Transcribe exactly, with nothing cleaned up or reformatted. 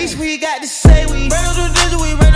least we got to say we. Burn up the digit, we burn